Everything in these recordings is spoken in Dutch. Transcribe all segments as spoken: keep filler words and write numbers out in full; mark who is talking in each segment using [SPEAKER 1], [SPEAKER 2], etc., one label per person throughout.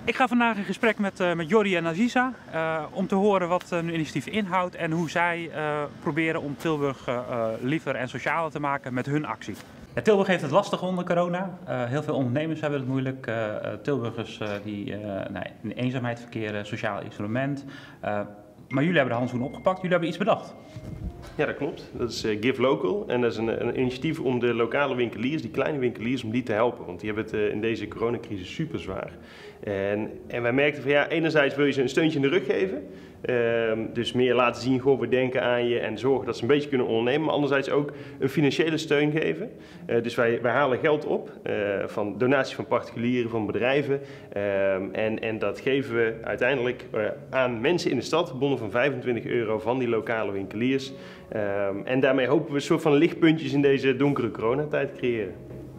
[SPEAKER 1] Ik ga vandaag in gesprek met, uh, met Jordi en Aziza uh, om te horen wat hun initiatief inhoudt en hoe zij uh, proberen om Tilburg uh, liever en socialer te maken met hun actie. Ja, Tilburg heeft het lastig onder corona. Uh, heel veel ondernemers hebben het moeilijk. Uh, Tilburgers uh, die uh, nou, in eenzaamheid verkeren, sociaal isolement. Uh, maar jullie hebben de handschoen opgepakt, jullie hebben iets bedacht.
[SPEAKER 2] Ja, dat klopt. Dat is uh, Give Local en dat is een, een initiatief om de lokale winkeliers, die kleine winkeliers, om die te helpen. Want die hebben het uh, in deze coronacrisis super zwaar. En, en wij merkten van ja, enerzijds wil je ze een steuntje in de rug geven. Uh, dus meer laten zien, goh, we denken aan je en zorgen dat ze een beetje kunnen ondernemen. Maar anderzijds ook een financiële steun geven. Uh, dus wij, wij halen geld op uh, van donaties van particulieren, van bedrijven. Uh, en, en dat geven we uiteindelijk uh, aan mensen in de stad, bonnen van vijfentwintig euro van die lokale winkeliers. Uh, en daarmee hopen we een soort van lichtpuntjes in deze donkere coronatijd te creëren.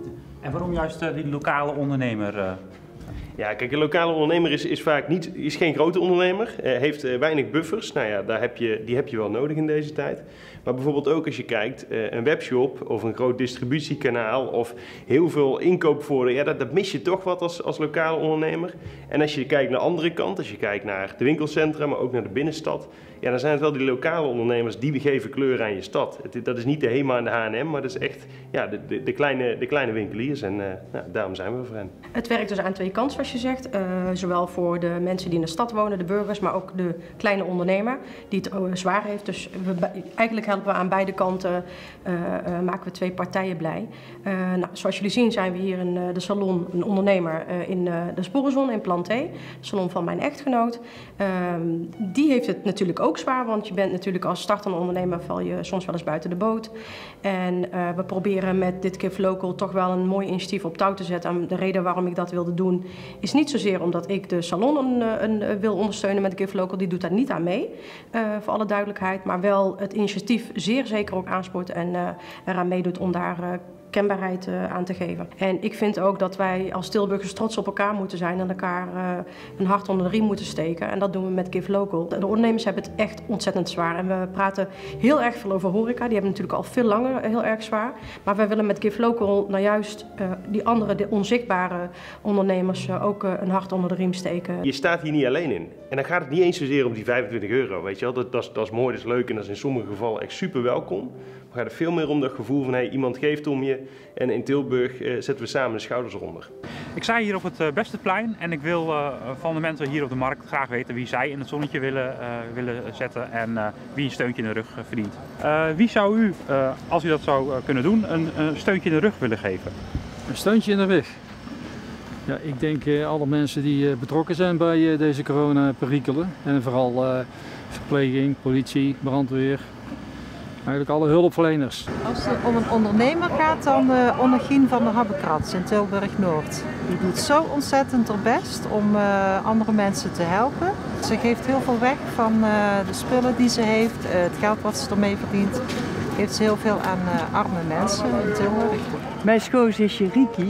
[SPEAKER 1] En waarom juist uh, die lokale ondernemer? Uh...
[SPEAKER 2] Ja, kijk, een lokale ondernemer is, is vaak niet, is geen grote ondernemer, uh, heeft uh, weinig buffers. Nou ja, daar heb je, die heb je wel nodig in deze tijd. Maar bijvoorbeeld ook als je kijkt, uh, een webshop of een groot distributiekanaal of heel veel inkoopvoordeel, ja, dat, dat mis je toch wat als, als lokale ondernemer. En als je kijkt naar de andere kant, als je kijkt naar de winkelcentra, maar ook naar de binnenstad, ja, dan zijn het wel die lokale ondernemers die geven kleur aan je stad. Het, dat is niet de HEMA en de H en M, maar dat is echt ja, de, de, de, kleine, de kleine winkeliers en uh, nou, daarom zijn we voor hen.
[SPEAKER 3] Het werkt dus aan twee kanten, zoals je zegt. Uh, zowel voor de mensen die in de stad wonen, de burgers, maar ook de kleine ondernemer die het uh, zwaar heeft. Dus we, eigenlijk helpen we aan beide kanten, uh, uh, maken we twee partijen blij. Uh, nou, zoals jullie zien zijn we hier in uh, de salon, een ondernemer uh, in uh, de Sporenzon in Planté, de salon van mijn echtgenoot. Uh, die heeft het natuurlijk ook zwaar, want je bent natuurlijk als startende ondernemer val je soms wel eens buiten de boot. En uh, we proberen met dit Give Local toch wel een mooi initiatief op touw te zetten. En de reden waarom ik dat wilde doen is niet zozeer omdat ik de salon een, een, wil ondersteunen met Give Local, die doet daar niet aan mee, uh, voor alle duidelijkheid, maar wel het initiatief zeer zeker ook aanspoort en uh, eraan meedoet om daar uh, kenbaarheid uh, aan te geven. En ik vind ook dat wij als Tilburgers trots op elkaar moeten zijn en elkaar uh, een hart onder de riem moeten steken. En dat doen we met Give Local. De ondernemers hebben het echt ontzettend zwaar. En we praten heel erg veel over horeca. Die hebben natuurlijk al veel langer heel erg zwaar. Maar wij willen met Give Local nou juist uh, die andere, de onzichtbare ondernemers uh, ook uh, een hart onder de riem steken.
[SPEAKER 2] Je staat hier niet alleen in. En dan gaat het niet eens zozeer om die vijfentwintig euro. Weet je wel? Dat, dat, is, dat is mooi, dat is leuk en dat is in sommige gevallen echt super welkom. Maar gaat er veel meer om dat gevoel van hey, iemand geeft om je en in Tilburg uh, zetten we samen de schouders eronder.
[SPEAKER 1] Ik sta hier op het uh, Besteplein en ik wil uh, van de mensen hier op de markt graag weten wie zij in het zonnetje willen, uh, willen zetten en uh, wie een steuntje in de rug uh, verdient. Uh, wie zou u, uh, als u dat zou uh, kunnen doen, een, een steuntje in de rug willen geven?
[SPEAKER 4] Een steuntje in de rug? Ja, ik denk uh, alle mensen die uh, betrokken zijn bij uh, deze coronaperikelen en vooral uh, verpleging, politie, brandweer. Eigenlijk alle hulpverleners.
[SPEAKER 5] Als het om een ondernemer gaat, dan uh, Onnegien van der Habbekrats in Tilburg-Noord. Die doet zo ontzettend haar best om uh, andere mensen te helpen. Ze geeft heel veel weg van uh, de spullen die ze heeft, uh, het geld wat ze ermee verdient. Geeft ze heel veel aan uh, arme mensen in Tilburg.
[SPEAKER 6] Mijn schoonzusje Riki,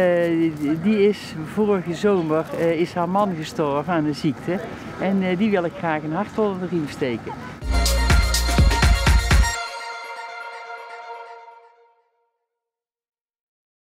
[SPEAKER 6] uh, die is vorige zomer uh, is haar man gestorven aan een ziekte. En uh, die wil ik graag een hart onder de riem steken.